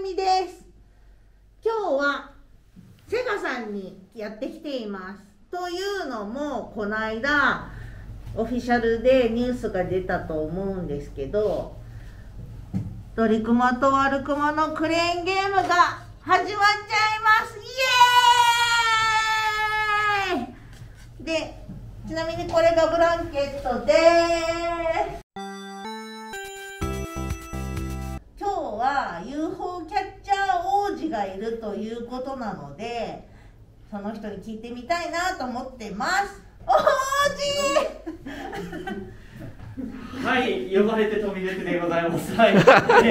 みです。今日はセガさんにやってきています。というのも、この間オフィシャルでニュースが出たと思うんですけど、ドリクマとワルクマのクレーンゲームが始まっちゃいます。イエーイ！で、ちなみにこれがブランケットです。今日は UFO キャッチャー王子がいるということなので、その人に聞いてみたいなと思ってます。王子はい、呼ばれて飛び出てでございます。はい。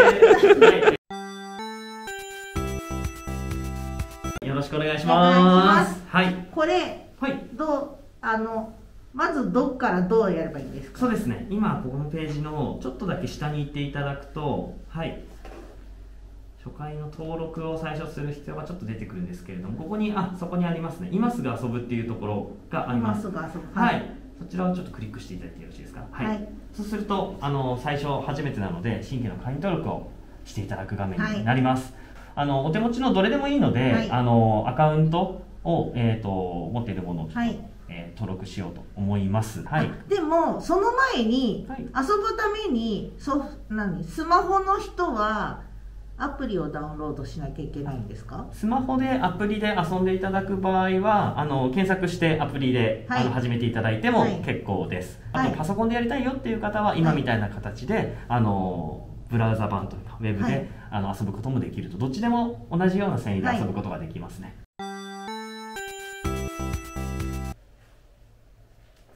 よろしくお願いします。はい。 これ、はい、まずどっからどうやればいいですか？ そうですね。今このページのちょっとだけ下に行っていただくと、はい。初回の登録を最初する必要がちょっと出てくるんですけれども、ここにそこにありますね。今すぐ遊ぶっていうところがあります。 今すぐ遊ぶ。 はい。そちらをちょっとクリックしていただいてよろしいですか？はい。はい、そうすると最初初めてなので新規の会員登録をしていただく画面になります。はい、お手持ちのどれでもいいので、はい、アカウントを持っているものをちょっと、はい、登録しようと思います。はい。 でもその前に、はい、遊ぶためにスマホの人はアプリをダウンロードしなきゃいけないんですか？ スマホでアプリで遊んでいただく場合は検索してアプリで、はい、始めていただいても結構です。はい、あとパソコンでやりたいよっていう方は今みたいな形で、はい、ブラウザ版というかウェブで、はい、遊ぶこともできると、どっちでも同じような繊維で遊ぶことができますね。 はい、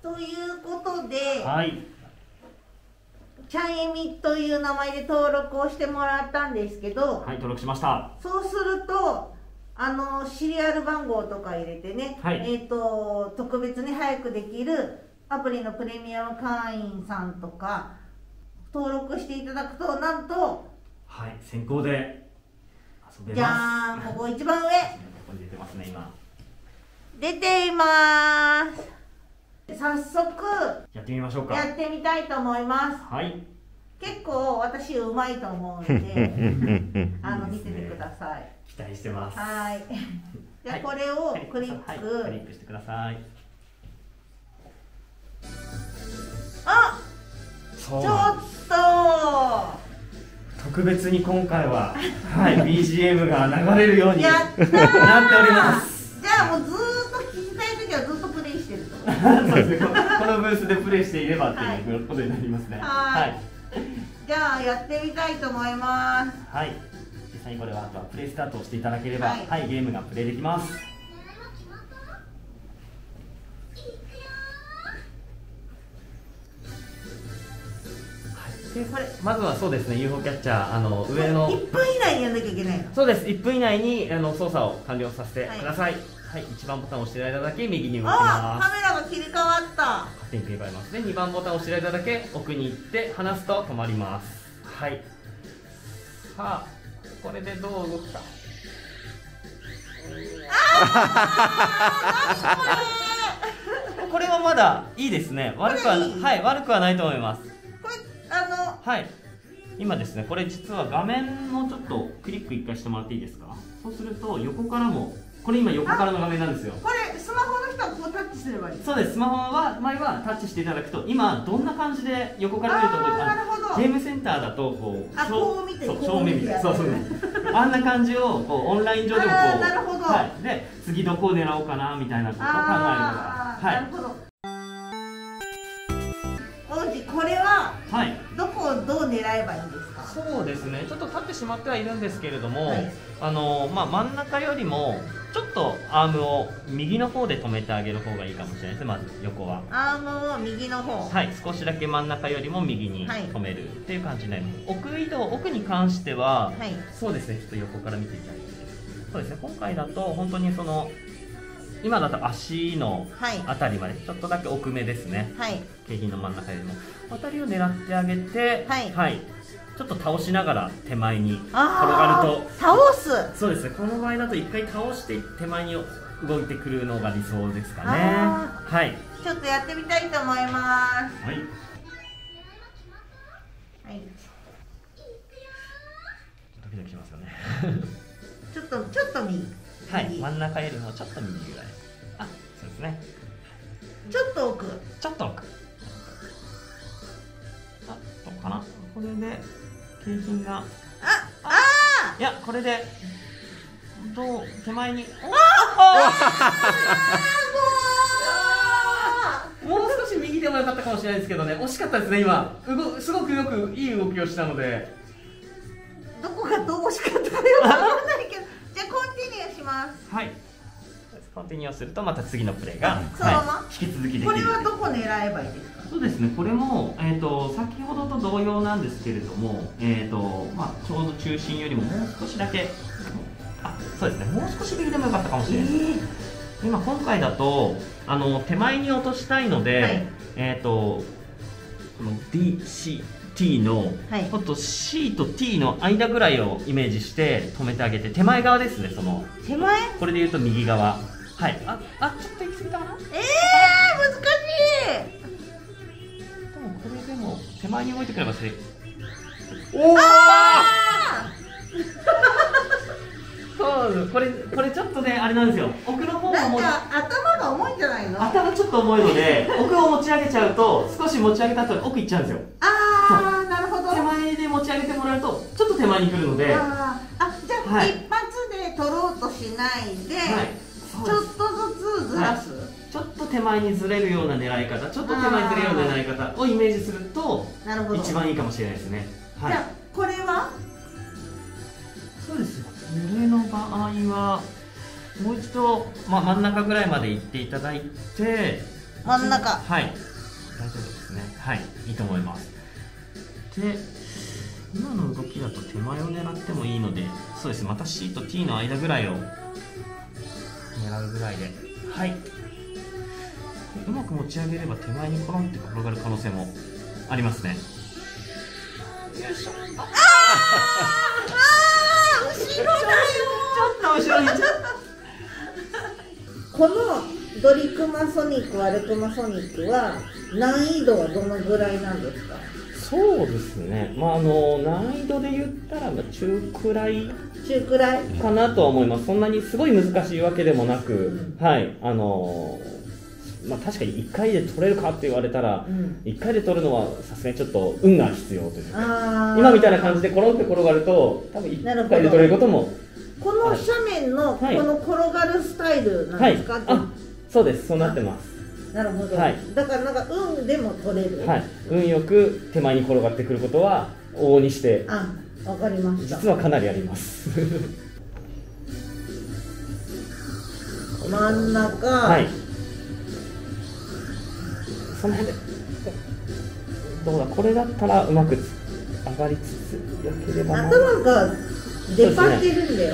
ということで、はい、ちゃんえみという名前で登録をしてもらったんですけど、 はい、登録しました。 そうするとシリアル番号とか入れてね、はい、特別に早くできるアプリのプレミアム会員さんとか登録していただくと、なんと、 はい、先行で遊べます。 じゃーん、ここ一番上、ここに出てますね。今出ていまーす。早速やってみましょうか。 やってみたいと思います。 はい。 結構私うまいと思うので見ててください。 期待してます。 はい。じゃあこれをクリック、 はい、クリックしてください。 あ、ちょっと特別に今回ははい BGM が流れるようになっております。 じゃあもうずーっと聞きたいときはずっとプレイしてると。 そうですね。このブースでプレイしていればっていうことになりますね。はい。 じゃあやってみたいと思います。 はい。実際にこれはあとはプレイスタートをしていただければ、はい、ゲームがプレイできます。でこれまずはそうですね、 UFO キャッチャー上の 1分以内にやんなきゃいけないの？ そうです。1分以内に操作を完了させてください。はい、1番ボタンを押していただいただけ右に動きます。 カメラが切り替わった。 勝手に切り替えます。で2番ボタンを押していただいただけ奥に行って離すと止まります。はい。さあこれでどう動くか。これはまだいいですね。悪くはないと思います。 これはい、今ですね、これ実は画面のちょっとクリック1回してもらっていいですか？そうすると横からも、これ今横からの画面なんですよ。 これスマホの人はこうタッチすればいい？ そうです。スマホの前はタッチしていただくと、今どんな感じで横から見るとゲームセンターだとこうこう見て正面見て、そうねあんな感じをこうオンライン上でもこう、はい、で次どこを狙おうかなみたいなことを考えるのが、はい、なるほど。 これは、 はい、 どこをどう狙えばいいんですか？ そうですね、ちょっと立ってしまってはいるんですけれども、はい、真ん中よりもちょっとアームを右の方で止めてあげる方がいいかもしれないです。まず横はアームを右の方、 はい、少しだけ真ん中よりも右に止めるっていう感じになります。奥に関しては、はい、そうですね、ちょっと横から見ていただいて、そうですね、今回だと本当に今だと足のあたりまでちょっとだけ奥めですね、はい、景品の真ん中よりもあたりを狙ってあげて、はい、はい、ちょっと倒しながら手前に転がると、 倒す、そうですね、この場合だと1回倒して手前に動いてくるのが理想ですかね。はい、 ちょっとやってみたいと思います。はい、 はい、 ドキしますよね。 ちょっと右。 はい、真ん中よりもちょっと右ぐらい。あ、そうですね。 ちょっと奥。 ちょっと奥。あ、どうかな。これで景品が。いや、これで。手前に。もう少し右でもよかったかもしれないですけどね、惜しかったですね、今。すごくいい動きをしたので。 どこがどう惜しかったかよくわからないけど、じゃあコンティニューします。 はい。コンティニューすると、また次のプレイが、 そのまま、 引き続きできる。 これはどこ狙えばいいですか。 そうですね、これも、先ほどと同様なんですけれども、ちょうど中心よりももう少しだけ。そうですね、もう少し右でもよかったかもしれないです。今回だと手前に落としたいので、この DCT の、ちょっと C と T の間ぐらいをイメージして止めてあげて、手前側ですね、その手前、これでいうと右側。はい、ちょっと行き過ぎたかな。 難しい。 でもこれでも手前に動いてくれば正解。そうこれちょっとね、あれなんですよ、奥の方なんか頭が重いんじゃないの。 頭ちょっと重いので奥を持ち上げちゃうと、少し持ち上げた後に奥行っちゃうんですよ。 なるほど。 手前で持ち上げてもらうとちょっと手前に来るので、じゃあ一発で取ろうとしないで、ちょっとずつずらす、 ちょっと手前にずれるような狙い方、ちょっと手前にずれるような狙い方をイメージすると一番いいかもしれないですね。 じゃあこれはそうです。これの場合はもう一度、真ん中ぐらいまで行っていただいて、 真ん中、 はい、大丈夫ですね。はい、いいと思います。で、今の動きだと手前を狙ってもいいので、そうですね、また C と T の間ぐらいを狙うぐらいで、はい、うまく持ち上げれば手前にコロンって転がる可能性もありますね。よいしょ。 後ろだよ。 ちょっと後ろに。 このドリクマソニック、アルクマソニックは難易度はどのぐらいなんですか。 そうですね、難易度で言ったら中くらいかなとは思います。そんなにすごい難しいわけでもなく、はい、確かに1回で取れるかって言われたら、1回で取るのはさすがにちょっと運が必要というか、今みたいな感じでコロンって転がると多分1回で取れることも。 この斜面のこの転がるスタイルなんですか。 そうです、そうなってます。 なるほど、だからなんか運でも取れる、 運よく手前に転がってくることは往々にしてわかりました。 実はかなりあります真ん中、 その辺でどうだ、これだったらうまく上がりつつよければ。 頭が出っ張ってるんだよ。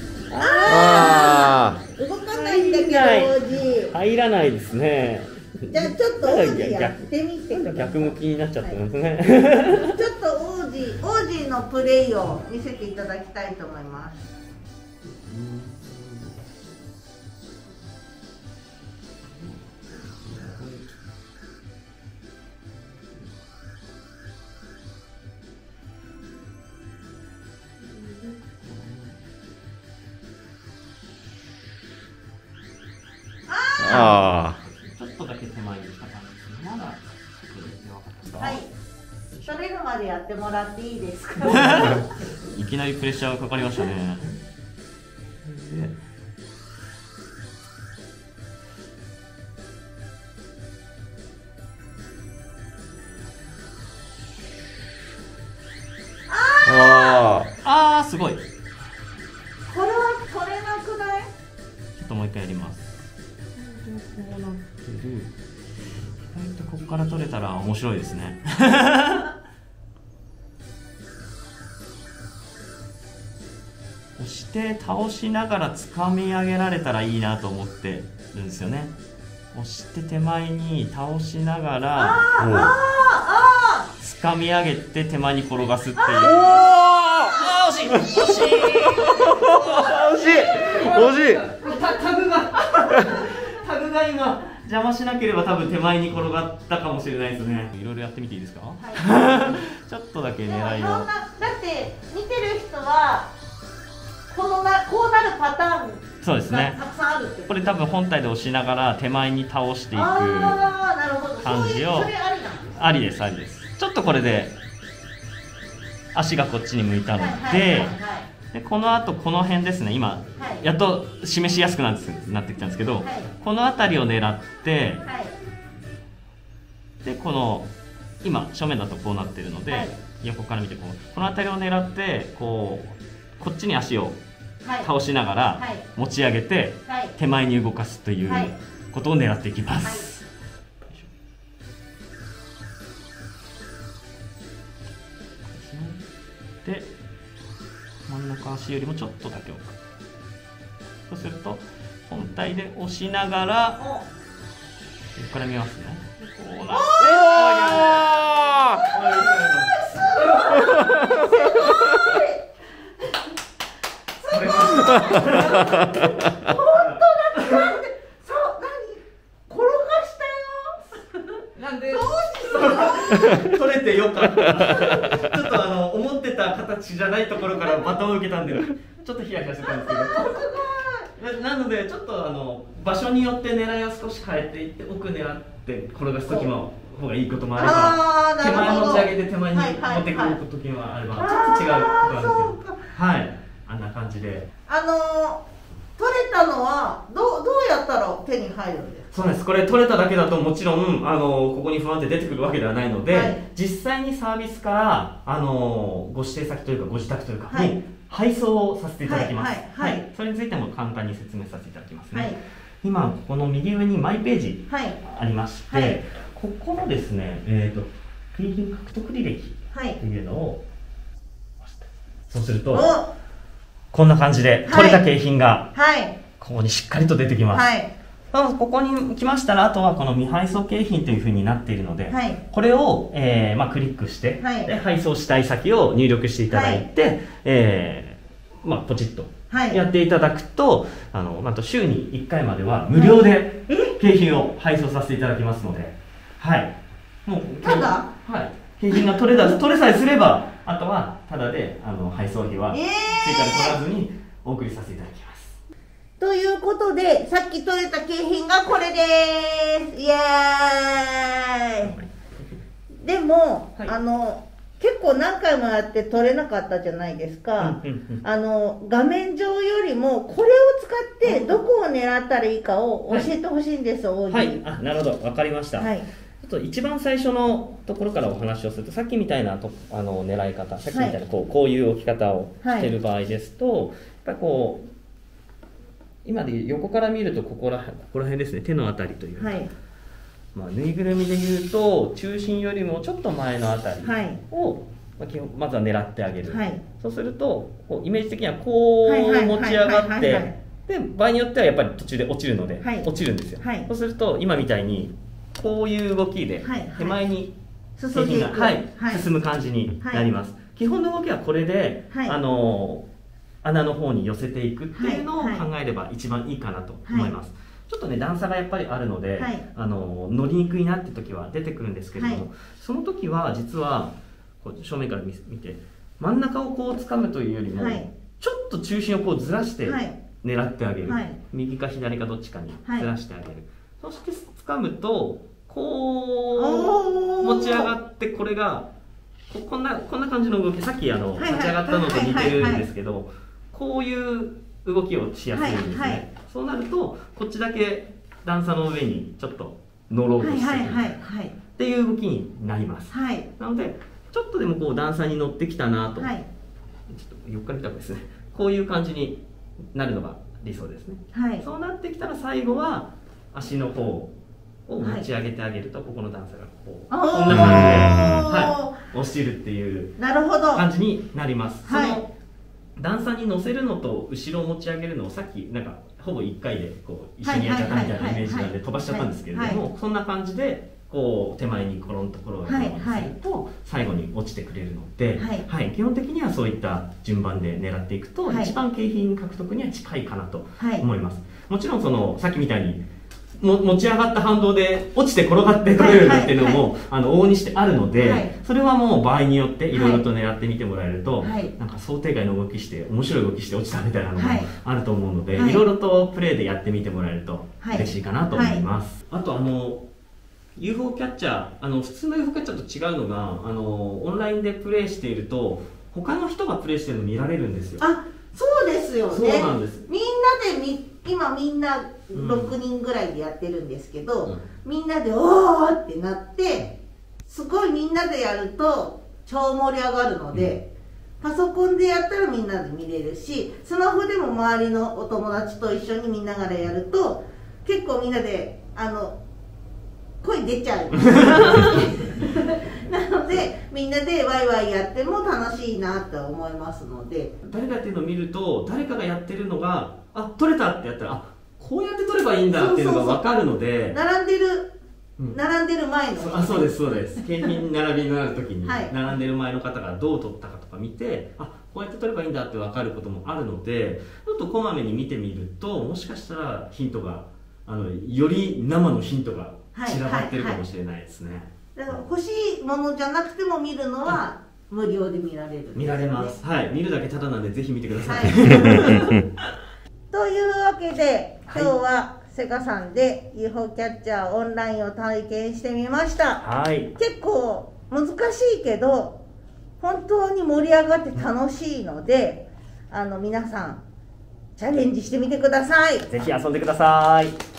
動かないんだけど王子入らないですね。 じゃあちょっと王子やってみてください。 逆向きになっちゃってますね。 ちょっと王子のプレイを見せていただきたいと思います。 ちょっとだけ手前にした感じですね。まだはい、取れるまでやってもらっていいですか。 いきなりプレッシャーがかかりましたね。すごい。 これは取れなくない？ ちょっともう一回やります。こうなってる。意外とここから取れたら面白いですね。押して倒しながら掴み上げられたらいいなと思ってるんですよね。押して手前に倒しながら掴み上げて手前に転がすっていう。惜しい惜しい惜しい惜しい。タグが今邪魔しなければ多分手前に転がったかもしれないですね。いろいろやってみていいですか？ちょっとだけ狙いを。 だって見てる人はるパターンそうですね。 たくさんあるってこれ多分本体で押しながら手前に倒していく感じを。ありです、ありです。ちょっとこれで足がこっちに向いたので、この後この辺ですね。今やっと示しやすくなってきたんですけど、この辺りを狙って、でこの今正面だとこうなってるので、横から見てこの辺りを狙ってこっちに足を倒しながら持ち上げて手前に動かすということを狙っていきます。で真ん中足よりもちょっとだけ奥。そうすると本体で押しながら横から見ますね。こうなって本当だ。 取れてよかった。ちょっと思ってた形じゃないところからバトンを受けたんで、ちょっとヒヤヒヤしてたんですけど。なのでちょっと場所によって狙いを少し変えていって、奥狙って転がす時の方がいいこともあれば、手前持ち上げて手前に持ってくる時もあれば、ちょっと違うことなんですけど、はい、あんな感じで。 取れたのはどうやったら手に入るんですか？ そうです。これ取れただけだともちろんここに不安定出てくるわけではないので、実際にサービスからご指定先というかご自宅というかに配送をさせていただきます。それについても簡単に説明させていただきますね。今この右上にマイページありまして、ここのですね景品獲得履歴っていうのをそうするとこんな感じで取れた景品がここにしっかりと出てきます。ここに来ましたら、あとはこの未配送景品というふうになっているので、これを、クリックして、で配送したい先を入力していただいて、ポチッとやっていただくと、なんと週に1回までは無料で景品を配送させていただきますので、もうただ景品が取れさえすれば、あとはただで配送費は追加で取らずにお送りさせていただきます。 ということで、さっき取れた景品がこれです。イエーイ。でも、結構何回もやって取れなかったじゃないですか。画面上よりもこれを使ってどこを狙ったらいいかを教えてほしいんです、王子。 なるほど、わかりました。ちょっと一番最初のところからお話をすると、さっきみたいな狙い方、さっきみたいなこういう置き方をしている場合ですと、やっぱり今で横から見るとここら辺ですね、手のあたりというか、ぬいぐるみでいうと中心よりもちょっと前のあたりを、まずは狙ってあげる。そうするとイメージ的にはこう持ち上がって、で場合によってはやっぱり途中で落ちるので、落ちるんですよ。そうすると今みたいにこういう動きで手前に景品が進む感じになります。基本の動きはこれで穴の方に寄せていくっていうのを考えれば一番いいかなと思います。ちょっとね段差がやっぱりあるので、乗りにくいなって時は出てくるんですけれども、その時は実は正面から見て真ん中をこう掴むというよりも、ちょっと中心をこうずらして狙ってあげる、右か左かどっちかにずらしてあげる。そして掴むとこう持ち上がって、これがこんな感じの動き、さっき立ち上がったのと似てるんですけど、こういう動きをしやすいんですね。そうなるとこっちだけ段差の上にちょっと乗ろうとしてるっていう動きになります。なのでちょっとでも段差に乗ってきたなと、ちょっと横から見た方がですね、こういう感じになるのが理想ですね。そうなってきたら最後は足の方を持ち上げてあげると、ここの段差がこんな感じで落ちるっていう感じになります。その段差に乗せるのと後ろを持ち上げるのをさっきほぼ1回で一緒にやっちゃったみたいなイメージなんで飛ばしちゃったんですけれども、そんな感じで手前にコロンと転がるようにすると最後に落ちてくれるので、基本的にはそういった順番で狙っていくと一番景品獲得には近いかなと思います。もちろんさっきみたいに持ち上がった反動で落ちて転がって取れるっていうのも往々にしてあるので、それはもう場合によっていろいろと狙ってみてもらえると、なんか想定外の動きして面白い動きして落ちたみたいなのもあると思うので、いろいろとプレイでやってみてもらえると嬉しいかなと思います。あとUFO キャッチャー、普通の UFO キャッチャーと違うのがオンラインでプレイしていると他の人がプレイしてるの見られるんですよ。 そうですよね。 そうなんです。 みんなで今みんな6人ぐらいでやってるんですけど、みんなでおーってなってすごいみんなでやると超盛り上がるので、パソコンでやったらみんなで見れるし、スマホでも周りのお友達と一緒に見ながらやると結構みんなで声出ちゃうなのでみんなでワイワイやっても楽しいなと思いますので、 誰かっていうのを見ると誰かがやってるのが取れたってやったらこうやって取ればいいんだっていうのが分かるので、 並んでる前のそうですそうです、景品並びになる時に並んでる前の方がどう取ったかとか見てこうやって取ればいいんだって分かることもあるので、ちょっとこまめに見てみるともしかしたらヒントがより生のヒントが散らばってるかもしれないですね。 だから欲しいものじゃなくても見るのは無料で見られるんです、ね、 見られます。見るだけただなんでぜひ見てください。 というわけで今日はセガさんで UFO キャッチャーオンラインを体験してみました。結構難しいけど本当に盛り上がって楽しいので皆さんチャレンジしてみてください。 ぜひ遊んでください。